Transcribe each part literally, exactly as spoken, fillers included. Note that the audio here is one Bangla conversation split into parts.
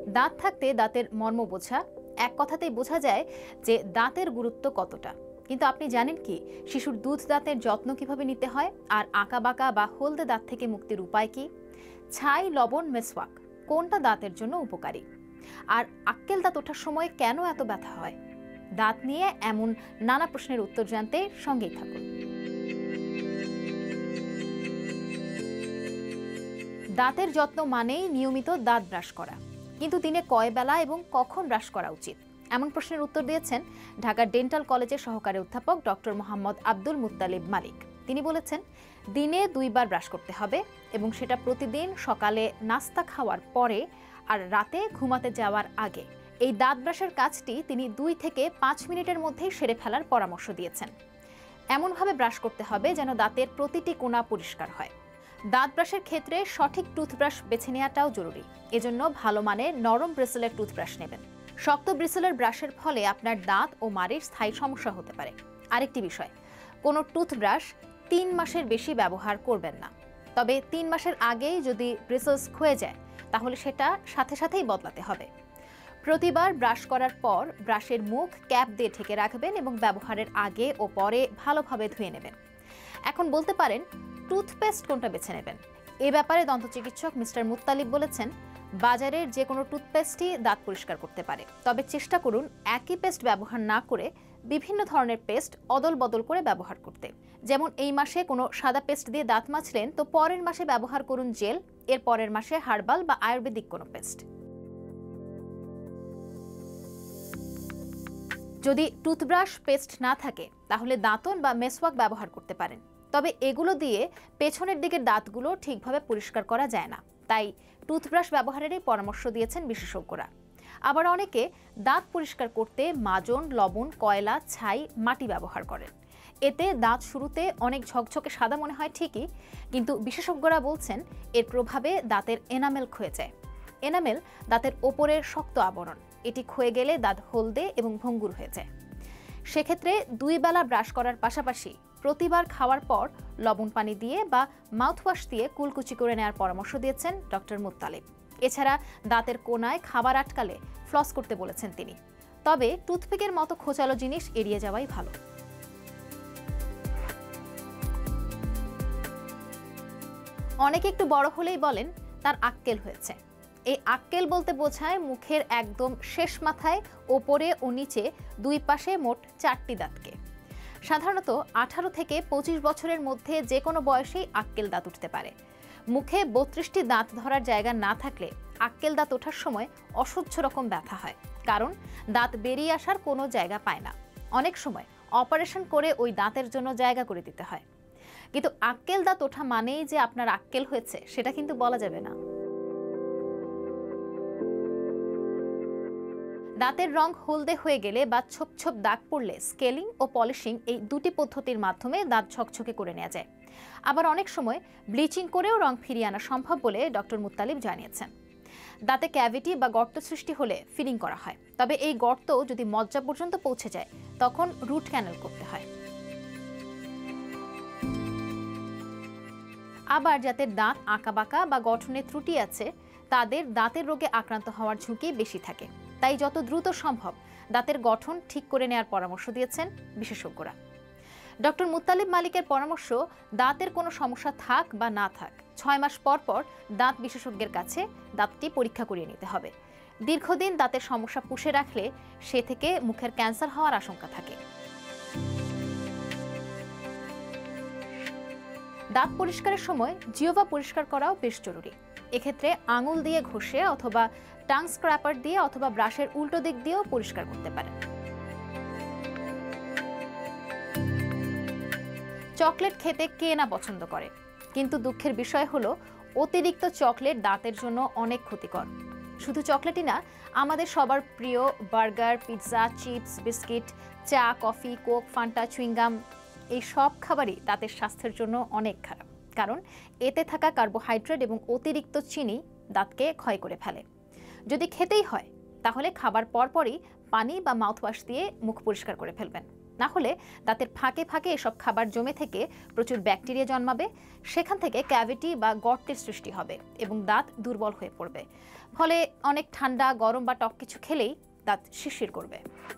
দাঁত থাকতে দাঁতের মর্ম বোঝা, এক কথাতেই বোঝা যায় যে দাঁতের গুরুত্ব কতটা। কিন্তু আপনি জানেন কি শিশুর দুধ দাঁতের যত্ন কিভাবে নিতে হয়, আর আঁকাবাঁকা বা হলদে দাঁত থেকে মুক্তির উপায় কি? ছাই, লবণ, মেসওয়াক কোনটা দাঁতের জন্য উপকারী? আর আক্কেল দাঁত ওঠার সময় কেন এত ব্যথা হয়? দাঁত নিয়ে এমন নানা প্রশ্নের উত্তর জানতে সঙ্গেই থাকুন। দাঁতের যত্ন মানেই নিয়মিত দাঁত ব্রাশ করা, কিন্তু দিনে কয় বেলা এবং কখন ব্রাশ করা উচিত? এমন প্রশ্নের উত্তর দিয়েছেন ঢাকা ডেন্টাল কলেজের সহকারী অধ্যাপক ডক্টর মোহাম্মদ আব্দুল মুত্তালিব মালিক। তিনি বলেছেন, দিনে দুইবার ব্রাশ করতে হবে এবং সেটা প্রতিদিন সকালে নাস্তা খাওয়ার পরে আর রাতে ঘুমাতে যাওয়ার আগে। এই দাঁত ব্রাশের কাজটি তিনি দুই থেকে পাঁচ মিনিটের মধ্যেই সেরে ফেলার পরামর্শ দিয়েছেন। এমনভাবে ব্রাশ করতে হবে যেন দাঁতের প্রতিটি কোণা পরিষ্কার হয়। দাঁত ব্রাশের ক্ষেত্রে সঠিক টুথব্রাশ বেছে নেওয়াটাও জরুরি। এজন্য ভালো মানের নরম ব্রিসেলের টুথব্রাশ নেবেন। শক্ত ব্রিসেলের ব্রাশের ফলে আপনার দাঁত ও মাড়ির স্থায়ী সমস্যা হতে পারে। আরেকটি বিষয়, কোনো টুথব্রাশ তিন মাসের বেশি ব্যবহার করবেন না। তবে তিন মাসের আগেই যদি ব্রিসেলস ক্ষয়ে যায় তাহলে সেটা সাথে সাথেই বদলাতে হবে। প্রতিবার ব্রাশ করার পর ব্রাশের মুখ ক্যাপ দিয়ে ঢেকে রাখবেন এবং ব্যবহারের আগে ও পরে ভালোভাবে ধুয়ে নেবেন। এখন বলতে পারেন, টুথপেস্ট কোনটা বেছে নেবেন? এ ব্যাপারে দন্ত চিকিৎসক মিস্টার মুত্তালিব বলেছেন, বাজারের যে কোনো টুথপেস্টই দাঁত পরিষ্কার করতে পারে, তবে চেষ্টা করুন একই পেস্ট ব্যবহার না করে বিভিন্ন ধরনের পেস্ট অদল বদল করে ব্যবহার করতে। যেমন এই মাসে কোনো সাদা পেস্ট দিয়ে দাঁত মাজলেন, তো পরের মাসে ব্যবহার করুন জেল, এর পরের মাসে হার্বাল বা আয়ুর্বেদিক কোনো পেস্ট। যদি টুথব্রাশ পেস্ট না থাকে তাহলে দাঁতন বা মেসওয়াক ব্যবহার করতে পারেন, তবে এগুলো দিয়ে পেছনের দিকের দাঁতগুলো ঠিকভাবে পরিষ্কার করা যায় না, তাই টুথব্রাশ ব্যবহারেরই পরামর্শ দিয়েছেন বিশেষজ্ঞরা। আবার অনেকে দাঁত পরিষ্কার করতে মাজন, লবণ, কয়লা, ছাই, মাটি ব্যবহার করেন। এতে দাঁত শুরুতে অনেক ঝকঝকে সাদা মনে হয় ঠিকই, কিন্তু বিশেষজ্ঞরা বলছেন এর প্রভাবে দাঁতের এনামেল ক্ষয়ে যায়। এনামেল দাঁতের ওপরের শক্ত আবরণ, এটি ক্ষয়ে গেলে দাঁত হলদে এবং ভঙ্গুর হয়ে যায়। সেক্ষেত্রে দুই বেলা ব্রাশ করার পাশাপাশি প্রতিবার খাওয়ার পর লবণ পানি দিয়ে বা মাউথওয়াশ দিয়ে কুলকুচি করে নেওয়ার পরামর্শ দিয়েছেন ডক্টর মুত্তালিব। এছাড়া দাঁতের কোনায় খাবার আটকালে ফ্লস করতে বলেছেন তিনি। তবে টুথপিকের মতো খোঁচালো জিনিস এড়িয়ে যাওয়াই ভালো। অনেকে একটু বড় হলেই বলেন তার আক্কেল হয়েছে। এই আক্কেল বলতে বোঝায় মুখের একদম শেষ মাথায় ওপরে ও নিচে দুই পাশে মোট চারটি দাঁতকে। সাধারণত আঠারো থেকে পঁচিশ বছরের মধ্যে যে কোনো বয়সেই আক্কেল দাঁত উঠতে পারে। মুখে বত্রিশটি দাঁত ধরার জায়গা না থাকলে আক্কেল দাঁত ওঠার সময় অসহ্য রকম ব্যথা হয়, কারণ দাঁত বেরিয়ে আসার কোনো জায়গা পায় না। অনেক সময় অপারেশন করে ওই দাঁতের জন্য জায়গা করে দিতে হয়। কিন্তু আক্কেল দাঁত ওঠা মানেই যে আপনার আক্কেল হয়েছে সেটা কিন্তু বলা যাবে না। দাঁতের রং হলদে হয়ে গেলে বা ছোপ ছোপ দাগ পড়লে স্কেলিং ও পলিশিং এই দুটি পদ্ধতির মাধ্যমে দাঁত ঝকঝকে করে নেওয়া যায়। আবার অনেক সময় ব্লিচিং করেও রং ফিরিয়ে আনা সম্ভব বলে ডক্টর মুত্তালিব জানিয়েছেন। দাঁতে ক্যাভিটি বা গর্ত সৃষ্টি হলে ফিলিং করা হয়, তবে এই গর্ত যদি মজ্জা পর্যন্ত পৌঁছে যায় তখন রুট ক্যানেল করতে হয়। আবার যাদের দাঁত আঁকাবাঁকা বা গঠনে ত্রুটি আছে তাদের দাঁতের রোগে আক্রান্ত হওয়ার ঝুঁকি বেশি থাকে, তাই যত দ্রুত সম্ভব দাঁতের গঠন ঠিক করে নেওয়ার পরামর্শ দিয়েছেন বিশেষজ্ঞরা। ডক্টর মুত্তালিব মালিকের পরামর্শ, দাঁতের কোনো সমস্যা থাক বা না থাক ছয় মাস পর পর দাঁত বিশেষজ্ঞের কাছে দাঁতটি পরীক্ষা করিয়ে নিতে হবে। দীর্ঘদিন দাঁতের সমস্যা পুষে রাখলে সে থেকে মুখের ক্যান্সার হওয়ার আশঙ্কা থাকে। দাঁত পরিষ্কারের সময় জিহ্বা পরিষ্কার করাও বেশ জরুরি। এক্ষেত্রে আঙুল দিয়ে ঘষে অথবা টাং স্ক্র্যাপার দিয়ে অথবা ব্রাশের উল্টো দিক দিয়েও পরিষ্কার করতে পারেন। চকলেট খেতে কে না পছন্দ করে, কিন্তু দুঃখের বিষয় হলো অতিরিক্ত চকলেট দাঁতের জন্য অনেক ক্ষতিকর। শুধু চকলেটই না, আমাদের সবার প্রিয় বার্গার, পিৎজা, চিপস, বিস্কিট, চা, কফি, কোক, ফান্টা, চুইংগাম এই সব খাবারই দাঁতের স্বাস্থ্যের জন্য অনেক খারাপ, কারণ এতে থাকা কার্বোহাইড্রেট এবং অতিরিক্ত চিনি দাঁতকে ক্ষয় করে ফেলে। যদি খেতেই হয় তাহলে খাবার পরপরই পানি বা মাউথওয়াশ দিয়ে মুখ পরিষ্কার করে ফেলবেন। না হলে দাঁতের ফাঁকে ফাঁকে এসব খাবার জমে থেকে প্রচুর ব্যাকটেরিয়া জন্মাবে, সেখান থেকে ক্যাভিটি বা গর্তের সৃষ্টি হবে এবং দাঁত দুর্বল হয়ে পড়বে। ফলে অনেক ঠান্ডা, গরম বা টক কিছু খেলেই দাঁত শিরশির করবে।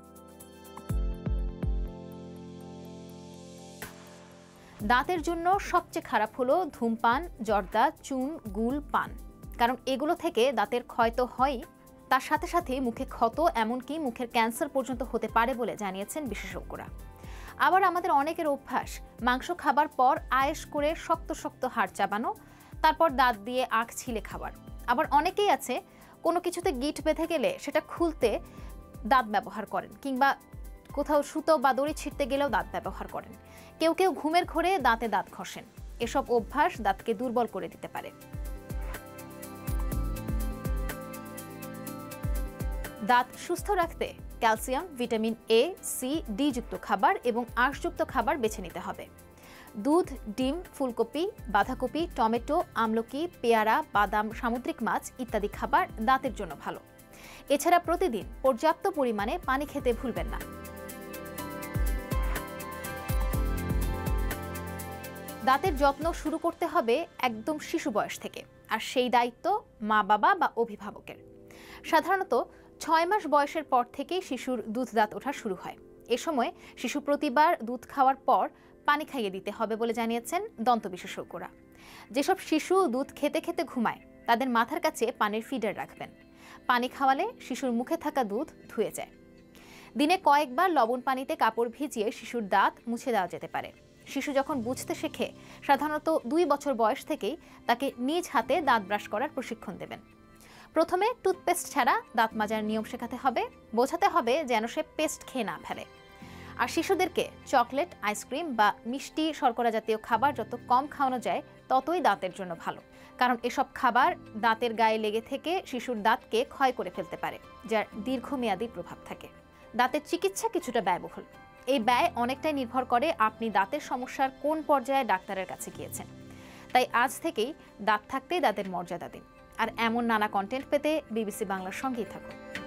দাঁতের জন্য সবচেয়ে খারাপ হলো ধূমপান, জর্দা, চুন, গুল, পান। কারণ এগুলো থেকে দাঁতের ক্ষয় তো হয়ই, তার সাথে সাথে মুখে ক্ষত, এমনকি মুখের ক্যান্সার পর্যন্ত হতে পারে বলে জানিয়েছেন বিশেষজ্ঞরা। আবার আমাদের অনেকের অভ্যাস মাংস খাবার পর আয়েশ করে শক্ত শক্ত হাড় চাবানো, তারপর দাঁত দিয়ে আখ ছিলে খাবার। আবার অনেকেই আছে কোনো কিছুতে গিঁট বেঁধে গেলে সেটা খুলতে দাঁত ব্যবহার করেন, কিংবা কোথাও সুতো বা দড়ি ছিঁড়তে গেলেও দাঁত ব্যবহার করেন। কেউ কেউ ঘুমের ঘোরে দাঁতে দাঁত ঘষেন। এসব অভ্যাস দাঁতকে দুর্বল করে দিতে পারে। দাঁত সুস্থ রাখতে calcium, vitamin A, C, D যুক্ত খাবার এবং আঁশযুক্ত খাবার বেছে নিতে হবে। দুধ, ডিম, ফুলকপি, বাঁধাকপি, টমেটো, আমলকি, পেয়ারা, বাদাম, সামুদ্রিক মাছ ইত্যাদি খাবার দাঁতের জন্য ভালো। এছাড়া প্রতিদিন পর্যাপ্ত পরিমাণে পানি খেতে ভুলবেন না। দাঁতের যত্ন শুরু করতে হবে একদম শিশু বয়স থেকে, আর সেই দায়িত্ব মা বাবা বা অভিভাবকের। সাধারণত ছয় মাস বয়সের পর থেকেই শিশুর দুধ দাঁত ওঠা শুরু হয়। এ সময় শিশু প্রতিবার দুধ খাওয়ার পর পানি খাইয়ে দিতে হবে বলে জানিয়েছেন দন্ত বিশেষজ্ঞরা। যেসব শিশু দুধ খেতে খেতে ঘুমায় তাদের মাথার কাছে পানির ফিডার রাখবেন। পানি খাওয়ালে শিশুর মুখে থাকা দুধ ধুয়ে যায়। দিনে কয়েকবার লবণ পানিতে কাপড় ভিজিয়ে শিশুর দাঁত মুছে দেওয়া যেতে পারে। শিশু যখন বুঝতে শেখে, সাধারণত দুই বছর বয়স থেকেই তাকে নিজ হাতে দাঁত ব্রাশ করার প্রশিক্ষণ দেবেন। প্রথমে টুথপেস্ট ছাড়া দাঁত মাজার নিয়ম শেখাতে হবে, বোঝাতে হবে যেন সে পেস্ট খেয়ে না ফেলে। আর শিশুদেরকে চকলেট, আইসক্রিম বা মিষ্টি শর্করা জাতীয় খাবার যত কম খাওয়ানো যায় ততই দাঁতের জন্য ভালো। কারণ এসব খাবার দাঁতের গায়ে লেগে থেকে শিশুর দাঁতকে ক্ষয় করে ফেলতে পারে, যার দীর্ঘমেয়াদী প্রভাব থাকে। দাঁতের চিকিৎসা কিছুটা ব্যয়বহুল। এই ব্যয় অনেকটাই নির্ভর করে আপনি দাঁতের সমস্যার কোন পর্যায়ে ডাক্তারের কাছে গিয়েছেন। তাই আজ থেকেই দাঁত থাকতেই দাঁতের মর্যাদা দিন। আর এমন নানা কন্টেন্ট পেতে বিবিসি বাংলার সঙ্গেই থাকুন।